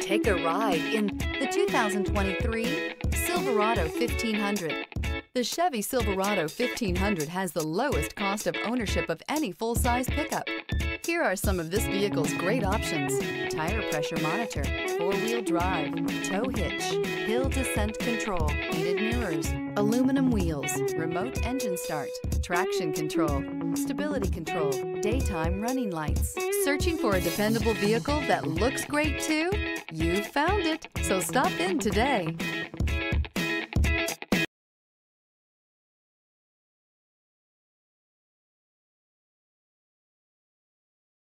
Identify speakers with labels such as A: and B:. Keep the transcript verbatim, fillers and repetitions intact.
A: Take a ride in the two thousand twenty-three Silverado fifteen hundred. The Chevy Silverado fifteen hundred has the lowest cost of ownership of any full-size pickup. Here are some of this vehicle's great options: tire pressure monitor, four-wheel drive, tow hitch, hill descent control, heated mirrors, aluminum wheels, remote engine start, traction control, stability control, daytime running lights. Searching for a dependable vehicle that looks great too? You found it, so stop in today.